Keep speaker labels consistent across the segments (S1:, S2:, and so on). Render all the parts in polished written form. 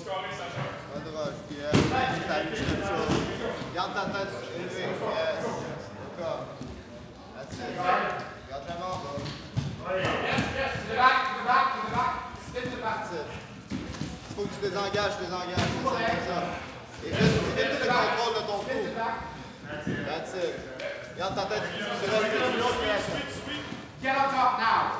S1: Pas de rush, yeah. Garde ta tête élevée, yes. Encore. That's it. Garde vraiment. That's it. Faut que tu désengages, c'est comme ça. Évite le contrôle de ton coup. That's it. Garde ta tête, c'est là que tu
S2: Get on top now.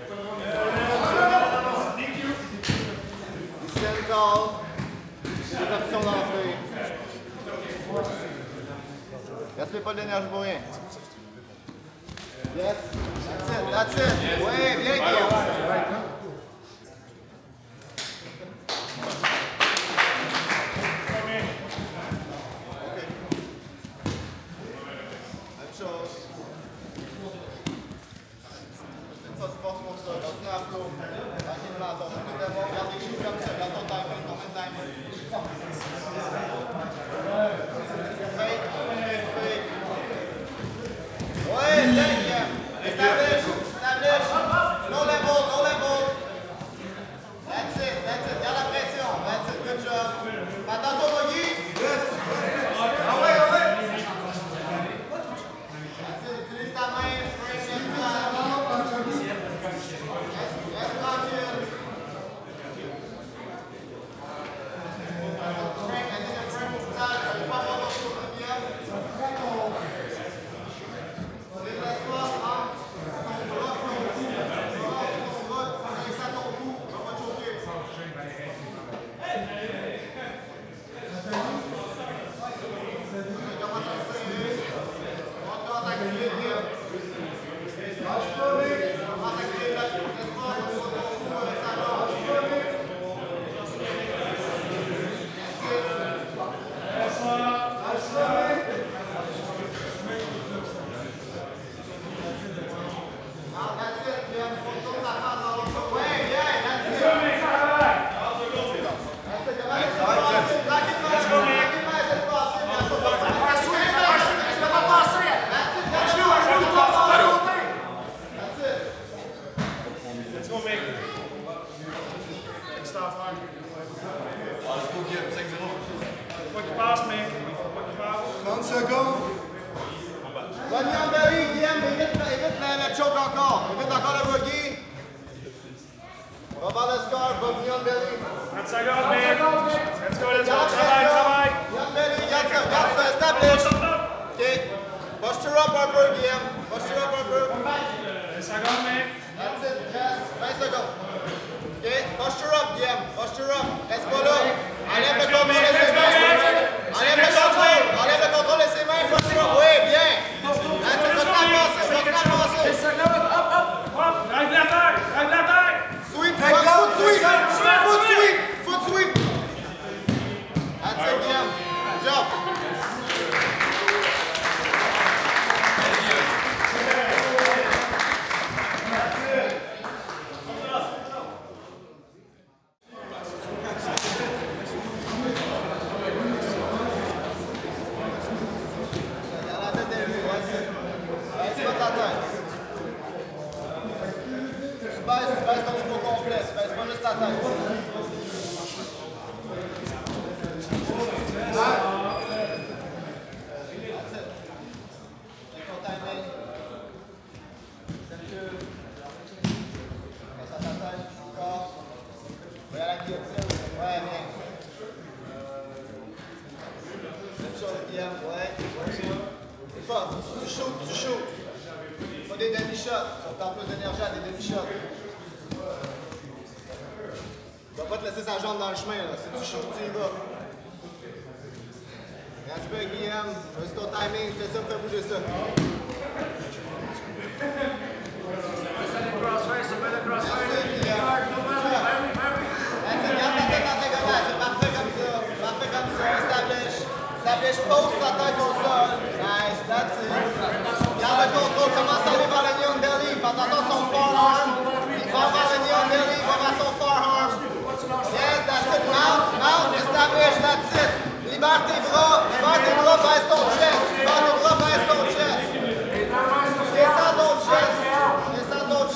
S1: Stand tall. Des options d'entrée. Gaspille pas de l'énergie pour rien. Yes. That's it. Ouais, bien Guillaume.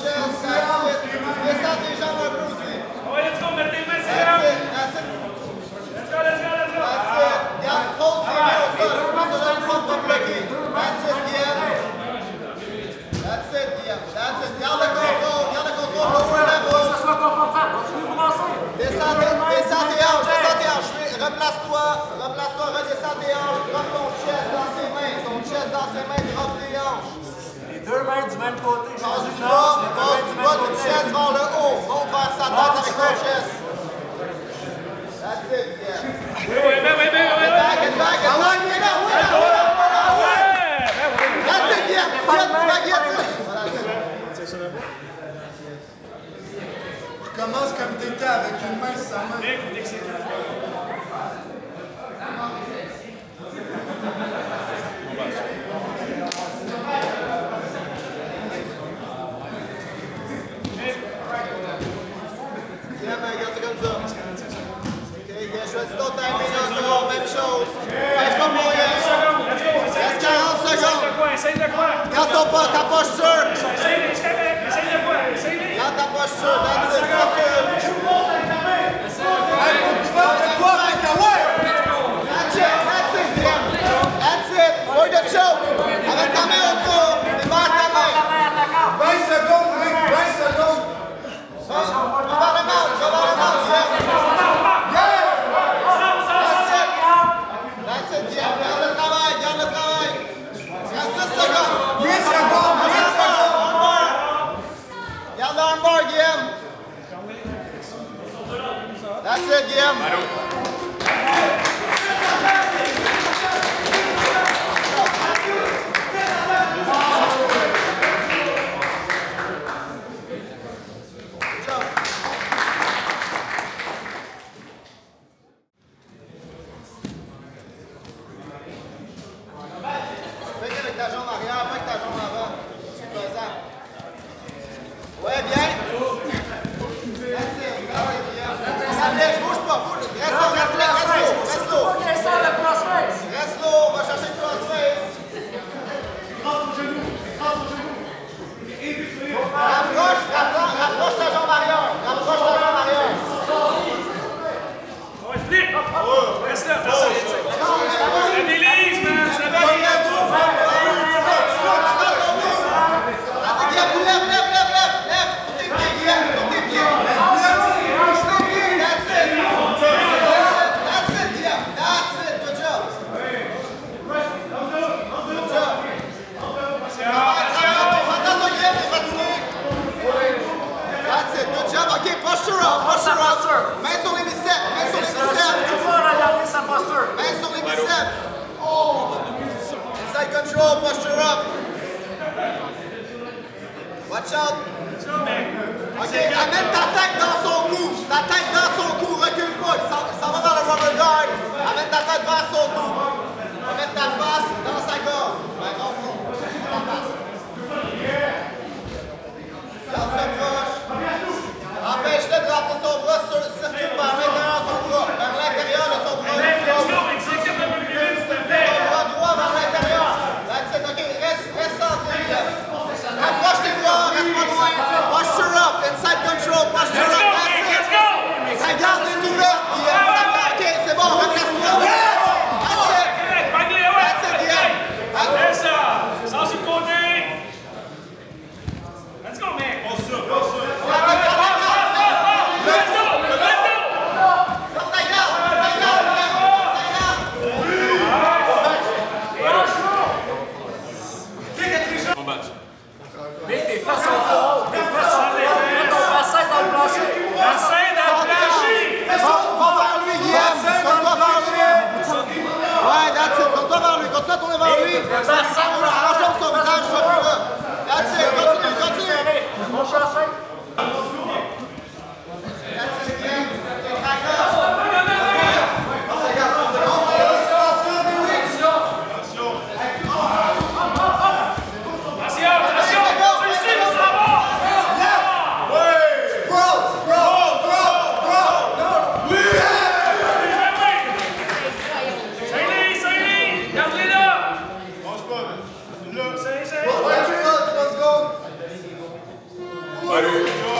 S1: That's it. replace-toi, redescends tes hanches, drop ton chest dans ses mains, drop tes hanches.
S2: Les deux mains du même côté,
S1: Passe du bas du chest vers le haut, monte vers sa tête avec ton chest. That's it, yeah.
S3: Wait.
S1: Get back. That's it, yeah.
S4: Commence comme t'étais avec une main sur sa main.
S1: Regarde ça comme ça. Ok, choisis ton timing encore, même chose. Fais pas mourir. Reste 40 secondes.
S3: Essaye de quoi?
S1: Garde ta posture.
S3: Essaye de quoi?
S1: Garde ta posture, that's it, circule.
S4: Hey, faut que tu fasses de quoi avec ta ouais!
S1: That's it, Jim. That's it. Work the choke. Avec ta main autour, démarre ta main.
S4: 20 secondes, Rick, 20 secondes!
S1: Va vers le mount, Jim. That's it, Jim. Garde le travail. Reste 10 secondes.
S4: 8 secondes, 8 secondes!
S1: Garde l'armbar, Guillaume. That's it, Guillaume. Fais avec ta jambe arrière, pas avec ta jambe avant. C'est pesant. Ouais, bien. That's it, Guillaume. Bouge pas, bouge. Reste low. Reste low, on va chercher le crossface. Rapproche ta jambe arrière.
S3: Ouais, flip! Reste là, stabilise, man!
S1: Lève. Sur tes pieds. That's it, Guillaume. Good job. Attention, Guillaume, t'es fatigué. That's it, good job. OK, posture up. Main sur les biceps. Main sur les biceps. Inside control, posture up. Watch out. OK, amène ta tête dans son cou. Recule pas. Ça va dans le rubber guard. Amène ta tête vers son cou. Amène ta face dans sa gorge. Ouais, dans le fond. Ta face. Garde sa proche. Empêche-le de rentrer son bras, circule par l'intérieur de son bras. Vers l'intérieur de son bras. Bras droit vers l'intérieur. That's it. OK, reste centré. Approche tes bras, reste pas loin. Posture up, inside control, posture up. That's it. Sa garde est ouverte. OK, c'est bon, redresse-toi. That's it. Guillaume.
S3: Sans sur le côté! Let's go, man!
S2: Mets tes fesses au fond, tes fesses au fond, mets ton bassin dans le plancher.
S3: Bassin dans le plancher!
S1: Va vers lui, Guillaume. Tourne-toi vers lui. Ouais, that's it. Tourne-toi vers lui. Continue à tourner vers lui. Arrange son visage, je vois plus là. That's it. Continue.
S2: Mon bassin.
S1: That's it, Guillaume.
S3: Allez!